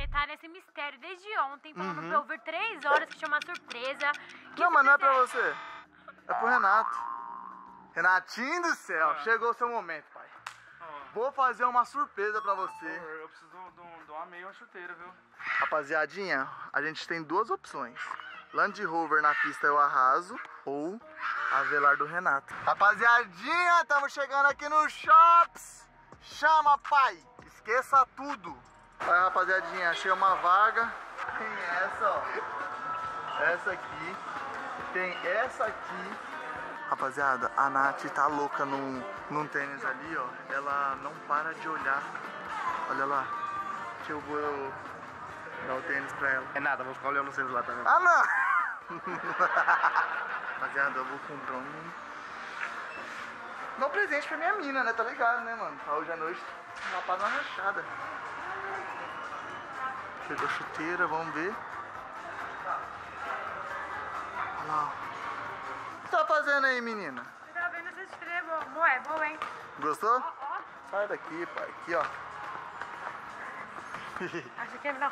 tá nesse mistério desde ontem, falando pra eu ver 3 horas, que chama surpresa. Não, mas não é pra você. É pro Renato. Renatinho do céu, chegou o seu momento, pai. Vou fazer uma surpresa pra você. Eu preciso de uma meia chuteira, viu? Rapaziadinha, a gente tem 2 opções. Land Rover na pista eu arraso ou Avelar do Renato. Rapaziadinha, estamos chegando aqui no Shops. Chama, pai. Esqueça tudo. Aí, rapaziadinha, achei uma vaga. Tem essa, ó. Essa aqui. Tem essa aqui. Rapaziada, a Nath tá louca num tênis ali, ó. Ela não para de olhar. Olha lá. Que eu vou dar o tênis pra ela. É nada, vou ficar olhando vocês lá também. Ah, não! Rapaziada, eu vou comprar um presente pra minha mina, né? Tá ligado, né, mano? Hoje à noite, uma pá na rachada. Chegou a chuteira, vamos ver. Olha lá. O que tá fazendo aí, menina? Você tá vendo essa chuteira, amor? É boa, hein? Gostou? Ó. Sai daqui, pai. Aqui, ó. Acha que não.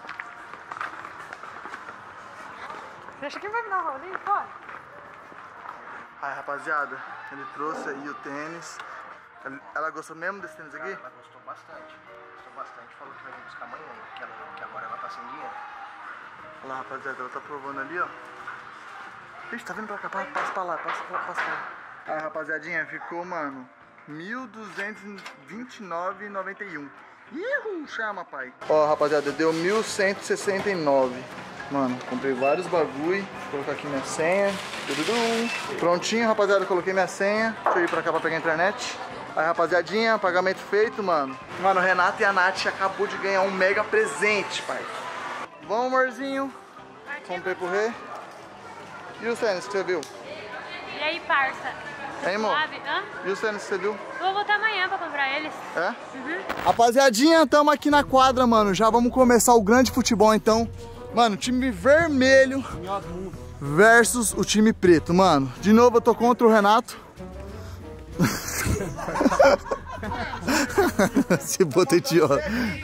Você acha que vai me dar um rolinho? Pode. Aí, rapaziada, ele trouxe aí o tênis. Ela gostou mesmo desse tênis aqui? Ela gostou bastante. Falou que vai vir buscar amanhã, que agora ela tá sem dinheiro. Olha lá, rapaziada, ela tá provando ali, ó. Ixi, tá vindo pra cá, passa pra lá, passa pra lá. Aí, rapaziadinha, ficou, mano, R$1.229,91. Ih, chama, pai. Ó, rapaziada, deu 1.169. Mano, comprei vários bagulho. Vou colocar aqui minha senha. Prontinho, rapaziada, coloquei minha senha. Deixa eu ir pra cá pra pegar a internet. Aí, rapaziadinha, pagamento feito, mano. Mano, o Renato e a Nath acabou de ganhar um mega presente, pai. Vamos, amorzinho. Comprei pro Rê. E os tênis que você viu? E aí, parça? Hein, amor? Hã? E os tênis que você viu? Eu vou voltar amanhã pra comprar eles. É? Rapaziadinha, tamo aqui na quadra, mano. Já vamos começar o grande futebol, então. Mano, time vermelho versus o time preto, mano. De novo eu tô contra o Renato. Se bota idiota.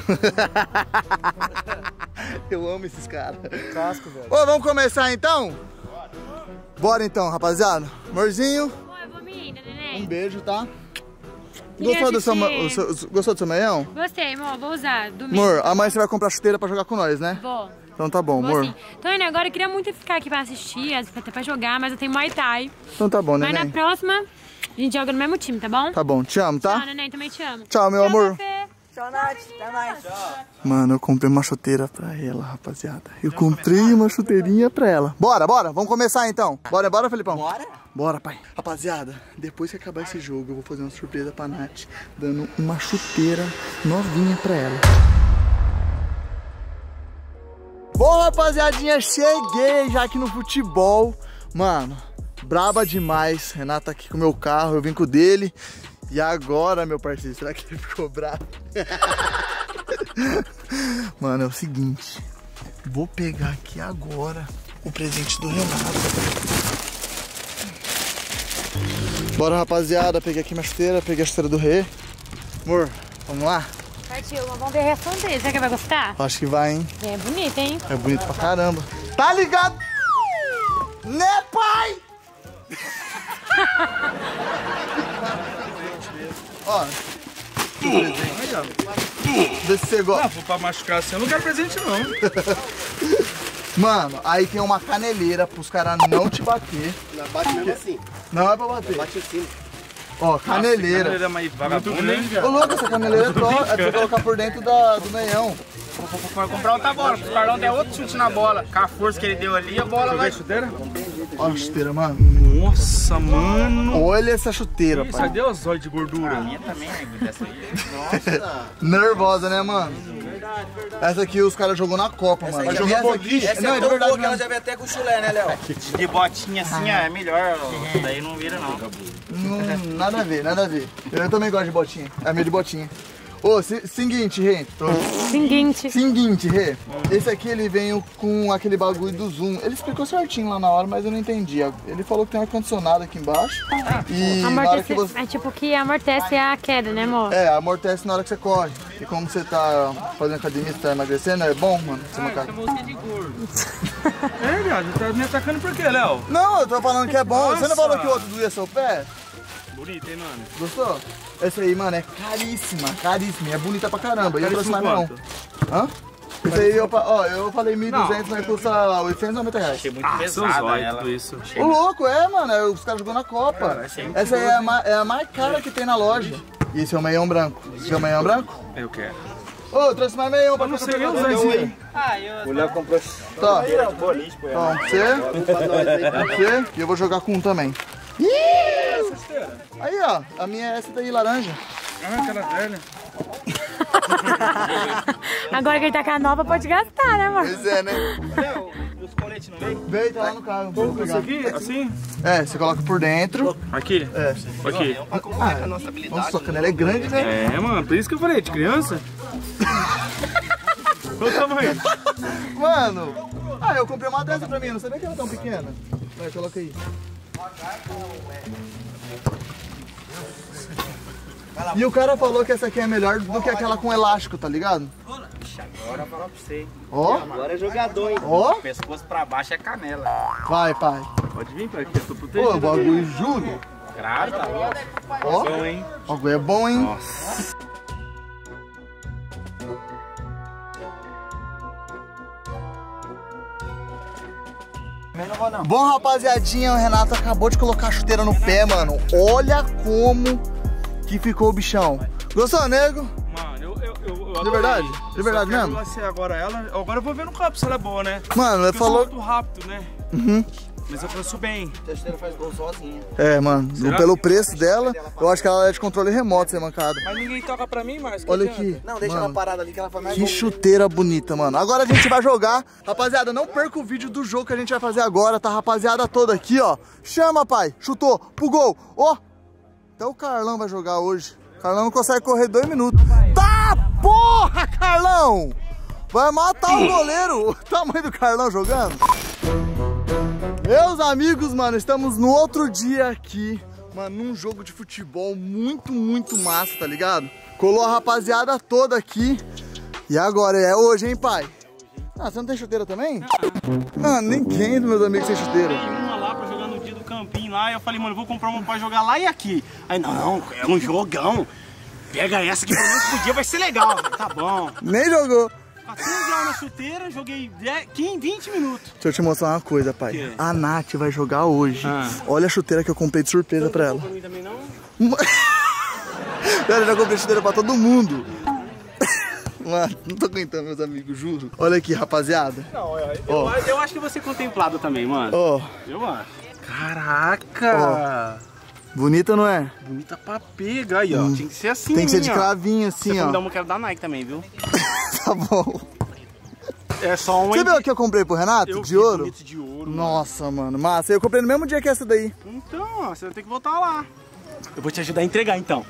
Eu amo esses caras. Casco, velho. Ô, vamos começar então? Bora então, rapaziada. Amorzinho, Pô, eu vou me indo, neném. um beijo, tá? Queria Gostou do seu meião? Gostei, amor. Vou usar domingo. Amor, amanhã você vai comprar chuteira pra jogar com nós, né? Vou. Então tá bom, Vou amor. sim. Tô indo agora. Eu queria muito ficar aqui pra assistir, até pra jogar, mas eu tenho Muay Thai. Então tá bom, Mas neném. na próxima, a gente joga no mesmo time, tá bom? Tá bom, te amo, tá? Tchau, neném. Também te amo. Tchau, meu amor. Fê. Tchau, Nath. Até mais. Mano, eu comprei uma chuteira pra ela, rapaziada. Eu comprei uma chuteirinha pra ela. Bora, bora. Vamos começar então. Bora, Felipão. Bora? Bora, pai. Rapaziada, depois que acabar esse jogo, eu vou fazer uma surpresa pra Nath, dando uma chuteira novinha pra ela. Bom, rapaziadinha, cheguei já aqui no futebol. Mano, braba demais. Renato tá aqui com o meu carro, eu vim com o dele. E agora, meu parceiro, será que ele ficou bravo? Mano, é o seguinte. Vou pegar aqui agora o presente do Renato. Bora, rapaziada. Peguei aqui minha chuteira, peguei a chuteira do Rê. Amor, vamos lá? Partiu, vamos ver a reação dele. Será que vai gostar? Acho que vai, hein? É bonito, hein? É bonito pra caramba. Tá ligado? Né, pai? Ó. Vê se você gosta. Não, vou pra machucar assim, eu não quero presente não. Mano, aí tem uma caneleira pros caras não te bater. Não, bate mesmo assim. Não é pra bater. Bate em cima. Ó, caneleira. Caneleira mais vagabunda, hein? Ô, louco, essa caneleira é top. É pra você colocar por dentro do meião. Vai comprar outra bola, o Carlão der outro chute na bola. Com a força que ele deu ali, a bola vai... chuteira? Olha a chuteira, mano. Nossa, mano. Olha essa chuteira, Isso, pai. cadê os olhos de gordura? minha também, né, dessa aí. Nervosa, né, mano? Essa aqui os caras jogou na Copa, mano. Mas jogou boliche. Não, é de verdade mesmo. Ela já veio até com chulé, né, Léo? De botinha assim, ó, é melhor. Daí não vira, não. Nada a ver, nada a ver. Eu também gosto de botinha. É meio de botinha. Ô, seguinte, Rê. Seguinte, Rê. Esse aqui ele veio com aquele bagulho do zoom. Ele explicou certinho lá na hora, mas eu não entendi. Ele falou que tem um ar-condicionado aqui embaixo. E na hora que você... É tipo que amortece a queda, né, amor? É, amortece na hora que você corre. E como você tá fazendo academia, você tá emagrecendo, é bom, mano, você macaco. Chamou você de gordo. É, viado, tá me atacando por quê, Léo? Não, eu tô falando que é bom. Nossa. Você não falou que o outro doía seu pé? Bonito, hein, mano? Gostou? Essa aí, mano, é caríssima. É bonita pra caramba. E eu trouxe mais não. Hã? Esse aí, eu falei 1.200, mas custa R$890. Achei muito Seus pesado olhos, ela. tudo isso. O louco, mano. Os caras jogou na Copa. Essa aí é a mais cara que tem na loja. E esse é o meião branco. Esse é o meião branco? Eu quero. Ô, eu trouxe mais meião pra você usar esse aí. O Léo comprou Tá. boliche, pô. Então, você. E eu vou jogar com um também. Aí, ó. A minha é essa daí, laranja. Ah, aquela velha. Agora que ele tá com a nova, pode gastar, né, amor? Pois é, né? Léo, os coletes não veio? Veio, tá lá no carro. Vou Isso pegar. aqui, assim? É, você coloca por dentro. Aqui? É. Aqui. Nossa, a canela é grande, né? É, mano, por isso que eu falei, de criança. Qual o tamanho? Mano, eu comprei uma dessa pra mim, eu não sabia que era tão pequena. Vai, coloca aí. E o cara falou que essa aqui é melhor do que aquela com elástico, tá ligado? Agora eu vou falar pra você. Ó, Agora é jogador, hein? ó. Pescoço pra baixo é canela. Vai, pai. Pode vir, pai, que eu tô protegido. Pô, o bagulho juro. Claro, tá bom. Ó, Bom, hein? o bagulho é bom, hein? Nossa. Bom, rapaziadinha, o Renato acabou de colocar a chuteira no pé, mano. Olha como que ficou o bichão. Gostou, nego? Mano, eu De verdade? De verdade Só quero mesmo? lacer agora ela. Agora eu vou ver no campo se ela é boa, né? Mano, ele Porque eu sou falou... muito rápido, né? Uhum. Mas eu faço bem. A chuteira faz gol sozinha. É, mano, Será? pelo preço dela, eu acho que ela é de controle remoto, ser mancada. Mas ninguém toca pra mim, Márcio. Olha aqui. Não, deixa mano, ela parada ali que ela faz mais que gol. chuteira bonita, mano. Agora a gente vai jogar. Rapaziada, não perca o vídeo do jogo que a gente vai fazer agora, tá? Rapaziada toda aqui, ó. Chama, pai. Chutou pro gol. Ó. Até o Carlão vai jogar hoje. O Carlão não consegue correr 2 minutos. Tá, porra, Carlão! Vai matar o goleiro. O tamanho do Carlão jogando. Meus amigos, mano, estamos no outro dia aqui, mano, num jogo de futebol muito massa, tá ligado? Colou a rapaziada toda aqui. E agora, é hoje, hein, pai? Ah, você não tem chuteira também? Ah, ninguém dos meus amigos tem chuteira. Tem uma lá pra jogar no dia do campinho lá, e eu falei, mano, vou comprar uma pra jogar lá e aqui. Aí, não, é um jogão. Pega essa que pelo menos pro dia vai ser legal. Tá bom. Nem jogou. 14 horas na chuteira, joguei 20 minutos. Deixa eu te mostrar uma coisa, pai. quê? A Nath vai jogar hoje. Olha a chuteira que eu comprei de surpresa pra ela. Pra mim também não? Eu já comprei chuteira pra todo mundo. Mano, não tô aguentando, meus amigos, juro. Olha aqui, rapaziada. Não, eu acho que vou ser contemplado também, mano. Ó, Eu acho. Caraca! bonita, não é? Bonita pra pegar aí, ó. Tinha que ser assim, Tem que ser de ó. cravinho, Se assim, for me dar ó. uma, eu quero dar Nike também, viu? Tá bom. É só uma... Você viu o que eu comprei pro Renato? Eu De vi ouro? bonito de ouro, mano. Nossa, mano, massa. Eu comprei no mesmo dia que essa daí. Então, ó, você vai ter que voltar lá. Eu vou te ajudar a entregar, então.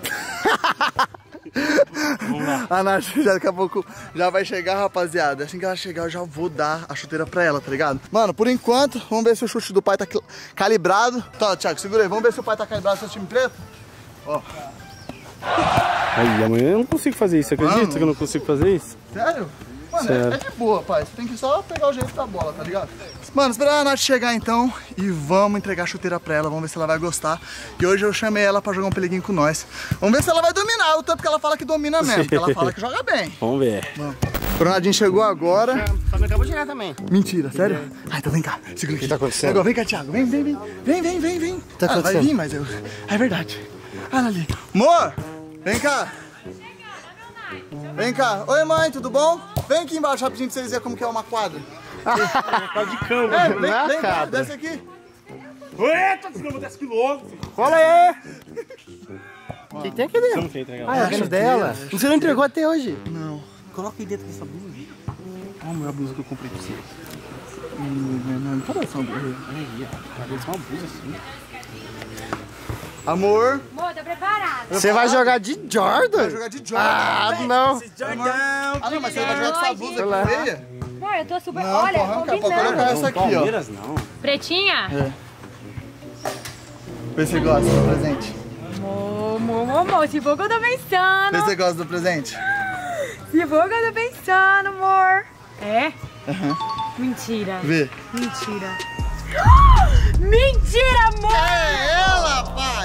Vamos lá. A Nath já daqui a pouco já vai chegar, rapaziada. Assim que ela chegar, eu já vou dar a chuteira pra ela, tá ligado? Mano, por enquanto, vamos ver se o chute do pai tá calibrado. Tá, Thiago, segura aí. Vamos ver se o pai tá calibrado, seu time preto. Ó. Aí, amanhã eu não consigo fazer isso. Acredita Mano. que eu não consigo fazer isso? Sério? Mano, Sério. é de boa, pai. Você tem que só pegar o jeito da bola, tá ligado? Mano, esperar a Nath chegar então e vamos entregar a chuteira pra ela. Vamos ver se ela vai gostar. E hoje eu chamei ela pra jogar um peliguinho com nós. Vamos ver se ela vai dominar, o tanto que ela fala que domina mesmo. Porque ela fala que joga bem. Vamos ver. O Ronaldinho chegou agora. Só me acabou de chegar também. Mentira, sério? Ah, então vem cá. Segura aqui. O que tá acontecendo? Agora, vem cá, Thiago. Vem. Vem. Tá Vai acontecendo? vir, mas eu... É verdade. Olha ali. Amor, vem cá. Vem cá. Oi, mãe, tudo bom? Vem aqui embaixo rapidinho pra vocês verem como que é uma quadra. Tá de cama. Vem cá, desce aqui. Eita, desculpa, desce que louco. Cola aí! O que tem aqui dentro? Você não quer entregar? Ah, é a venda dela? Você não entregou até hoje? Coloca aí dentro dessa blusa. Olha a melhor blusa que eu comprei pra você. Não parece uma burra. Olha aí, ó. Parece uma blusa assim. Amor, Amor, dá pra preparada. Você vai jogar de Jordan? Vai jogar de Jordan. Ah, não. Ah, não, mas você vai jogar com essa blusa aqui, meia? Amor, eu tô super... Não, Olha, pô, arranca, pode combinando. colocar essa aqui, ó. Palmeiras não. Pretinha? Vê se você gosta do presente. Amor, se for o que eu tô pensando. Vê se você gosta do presente. Se for o que eu tô pensando, amor. É? Aham. Mentira. Vê. Mentira. Mentira, amor! É ela, pai!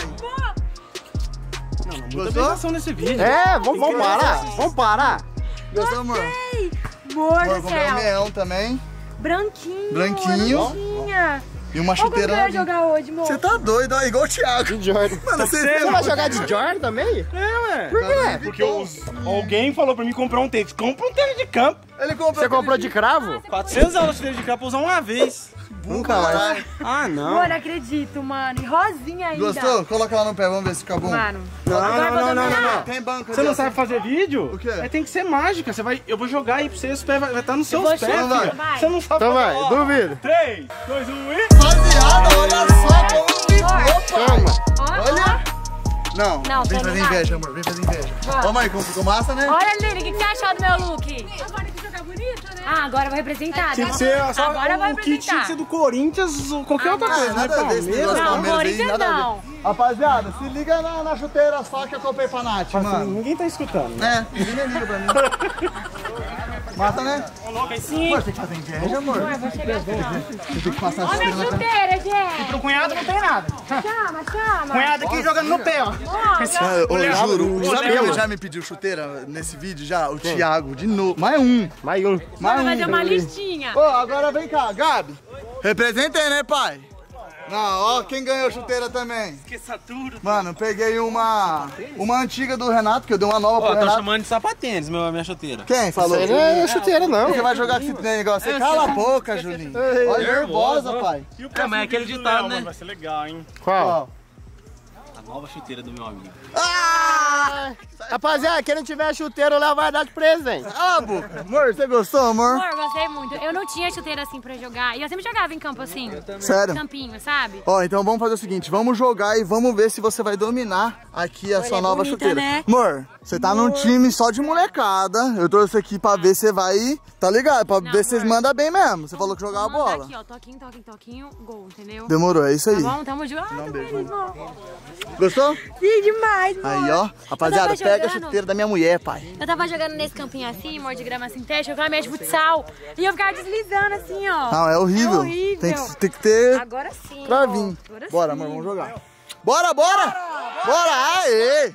Muita Gostou? atenção nesse vídeo. É, vamos parar. Vamos parar. Gostou, amor? Amor Amor, do comprei um céu. meião também. Branquinho. Branquinho. Eu não tinha. E uma Olha como que eu chuteira. ia jogar hoje, amor. Você tá doido, ó, igual o Thiago. De Jordan. Mano, Você vai jogar de Jordan também? É, ué. Por quê? Porque alguém falou pra mim comprar um tênis. Compra um tênis de campo. Ele comprou. Você comprou de cravo? 400 aulas de tênis de campo, usar uma vez. Nunca mais. Ah, não. Amor, não acredito, mano. E rosinha ainda. Gostou? Coloca lá no pé, vamos ver se fica bom. Mano. Não, Agora eu vou dominar. Tem banco Você ali, não ó. sabe fazer vídeo? O quê? Aí tem que ser mágica. Eu vou jogar aí pra você, os pés vai estar nos seus vou pés, chutar, filha. vai. Você não sabe Então fazer. vai, Ó, duvido. 3, 2, 1 e... Rapaziada, olha só como ficou, pai. Toma. Olha. Não, Não, vem tô fazer ligado. inveja, amor. Vem fazer inveja. Vai. Ó, mãe, como ficou massa, né? Olha, Lili, o que você achou do meu look? Agora tem que jogar bonito, né? Ah, agora eu vou representar. Tinha que ser só Agora eu vou o kit tinha que representar. ser do Corinthians ou qualquer outra coisa, né? Nada a ver esse negócio Palmeiras. Não, Palmeiras aí, Corinthians nada a ver. não. Rapaziada, se liga na chuteira só que eu comprei pra Nath, Assim, mano. ninguém tá escutando. É, ninguém liga pra mim. Massa, né? Ô, louco, aí sim. Pô, tem que fazer inveja, amor. Você tem que passar a Olha chuteira minha na cara. chuteira, gente. Pro cunhado não tem nada. Chama. Cunhado aqui jogando no pé, ó. Ah, ô, juro, Olha, sabe quem olha. já me pediu chuteira nesse vídeo já? O Thiago, de novo. Mais um. Mais um. Mais Vai fazer um. uma listinha. Ô, agora vem cá, Gabi. Representei, né, pai? Não, ó, quem ganhou chuteira também? Esqueça tudo. Mano, peguei uma antiga do Renato, que eu dei uma nova pro Ó, tô Renato. chamando de sapatênis, minha chuteira. Quem falou? Isso aí não é chuteira, não. Você vai jogar com esse negócio? Você cala a boca, Julinho. Olha, nervosa, pai. É, mas é aquele ditado, né? Vai ser legal, hein? Qual? Ó. A nova chuteira do meu amigo. Ah! Rapaziada, quem não tiver chuteira, o Léo vai dar de presente. Cala a boca. Amor, você gostou, amor? Amor, gostei muito. Eu não tinha chuteira assim pra jogar. E eu sempre jogava em campo assim. Sério? Campinho, sabe? Ó, então vamos fazer o seguinte, vamos jogar e vamos ver se você vai dominar aqui a sua é nova bonita, chuteira. né? Amor, você tá num time só de molecada, eu trouxe aqui pra ver se você vai, tá ligado? Pra Não, ver se vocês amor. mandam bem mesmo, você falou que jogava Vamos mandar bola. aqui, ó. Toquinho, gol, entendeu? Demorou, é isso aí. Tá bom? Tamo junto. Dá um Ai, beijo, tô feliz, amor. Gostou? Sim, demais, amor. Aí, ó, rapaziada, Eu tava pega a jogando. chuteira da minha mulher, pai. Eu tava jogando nesse campinho assim, amor, de grama sintética, eu jogava meio de futsal. E eu ficava deslizando assim, ó. Não, é horrível. É horrível. Tem que ter Agora sim. pra ó. vir. Agora Bora, sim. amor, vamos jogar. Bora, bora! Bora, aê!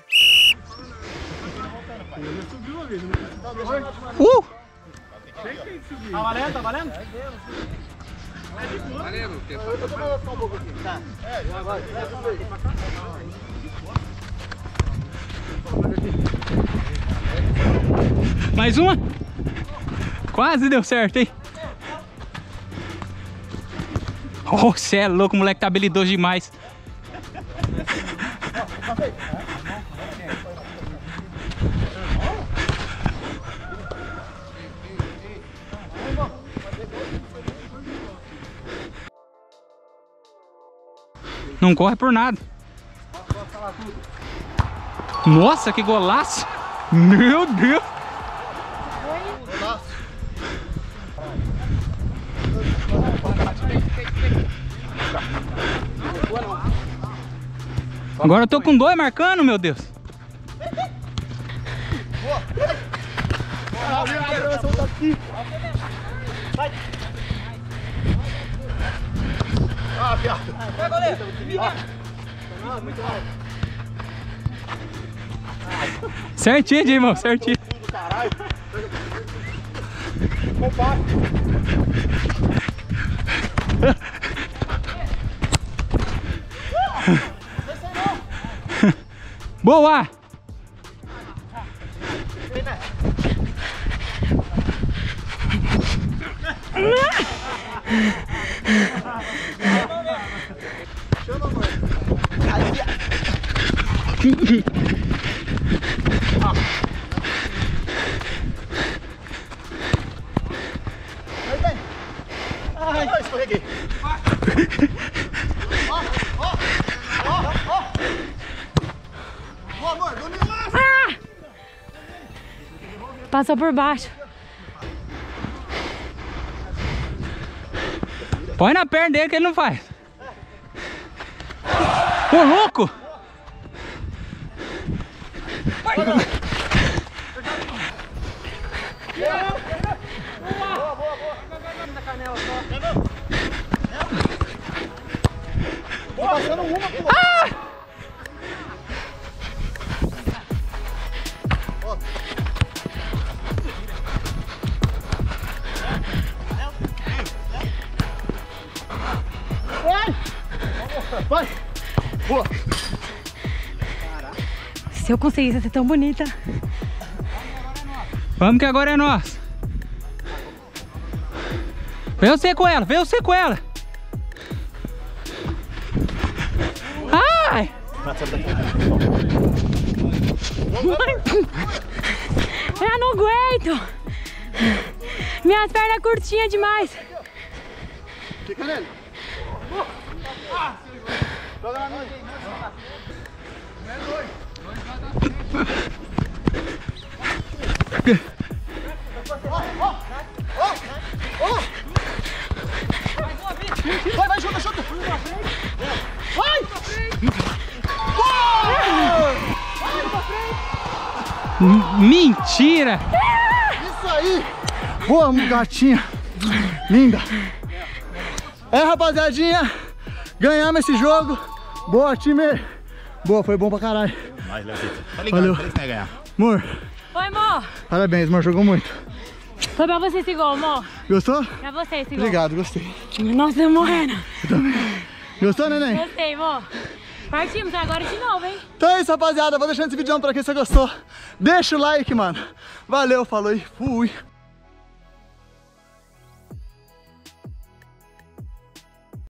Tá valendo? Tá valendo? Mais uma? Quase deu certo, hein? Oh, cê é louco, o moleque tá habilidoso demais. Não corre por nada. Nossa, que golaço! Meu Deus! Agora eu tô com 2 marcando, meu Deus. Certinho, irmão, certinho. Boa! Ai, escorreguei. Passou por baixo. Põe na perna dele que ele não faz. Ô, louco! Vai! Boa! Se eu conseguisse ser tão bonita. Vamos que agora é nós. Vem você com ela, vem você com ela. Ai! Eu não aguento. Minhas pernas curtinhas demais. Fica nele! Joga na noite! Vai, chuta, chuta! Vai! Mentira! Isso aí! Boa, gatinha! Linda! É, rapaziadinha! Ganhamos esse jogo! Boa, time! Boa, foi bom pra caralho! Tá ligado, Valeu. que vai ganhar. Amor, Oi, amor. parabéns, amor, jogou muito. Foi pra você esse gol, amor. Gostou? Pra você esse gol. Obrigado, gostei. Nossa, tô morrendo. Gostou, neném? Gostei, amor. Partimos agora de novo, hein? Então é isso, rapaziada. Vou deixando esse vídeo pra quem você gostou. Deixa o like, mano. Valeu, falou e fui.